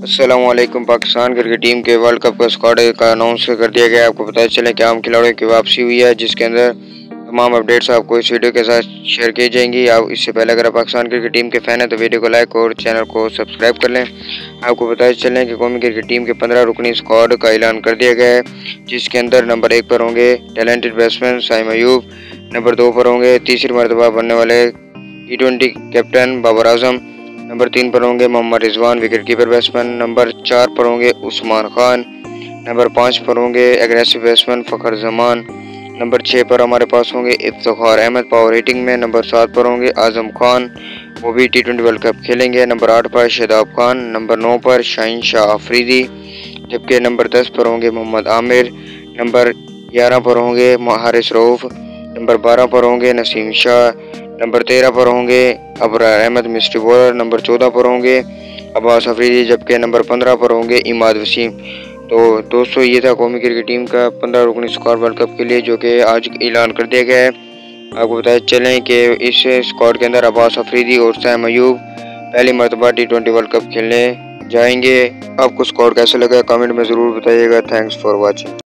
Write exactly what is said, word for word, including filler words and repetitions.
अस्सलामुअलैकुम। Pakistan cricket team के world cup का स्क्वाड का अनाउंस कर दिया गया है। आपको पता चले कि आम खिलाड़ियों की वापसी हुई है, जिसके अंदर तमाम अपडेट्स आपको इस वीडियो के साथ शेयर की जाएंगी। आप इससे पहले अगर आप पाकिस्तान क्रिकेट टीम के फैन हैं तो वीडियो को लाइक और चैनल को सब्सक्राइब कर लें। आपको पता चले कि कौमी क्रिकेट टीम के पंद्रह रुकनी स्क्वाड का ऐलान कर दिया गया है, जिसके अंदर नंबर एक पर होंगे talented batsman Saim Ayub, number दो पर होंगे तीसरी मरतबा बनने वाले T twenty captain Babar Azam, number तीन पर होंगे Mohammad Rizwan wicket keeper batsman, number चार पर होंगे उस्मान खान, नंबर पाँच पर होंगे aggressive batsman Fakhar Zaman, number छः पर हमारे पास होंगे इफ्तिखार अहमद पावर रेटिंग में, नंबर सात पर होंगे आजम खान, वो भी टी ट्वेंटी वर्ल्ड कप खेलेंगे, नंबर आठ पर शादाब खान, नंबर नौ पर शाहीन शाह अफरीदी, जबकि नंबर दस पर होंगे मोहम्मद आमिर, नंबर ग्यारह पर होंगे हारिस रऊफ, नंबर बारह पर होंगे नसीम शाह, नंबर तेरह पर होंगे Abrar Ahmed mystery bowler, number चौदह पर होंगे अब्बास अफरीदी, जबकि नंबर पंद्रह पर होंगे इमाद वसीम। तो दोस्तों, ये था कौमी क्रिकेट टीम का पंद्रह रुकनी स्क्वाड वर्ल्ड कप के लिए, जो कि आज ऐलान कर दिया गया है। आपको बताया चलें कि इस स्क्वाड के अंदर अब्बास अफरीदी और साइम अयूब पहली मरतबा टी ट्वेंटी वर्ल्ड कप खेलने जाएंगे। आपको स्क्वाड कैसा लगा कमेंट में ज़रूर बताइएगा। Thanks for watching.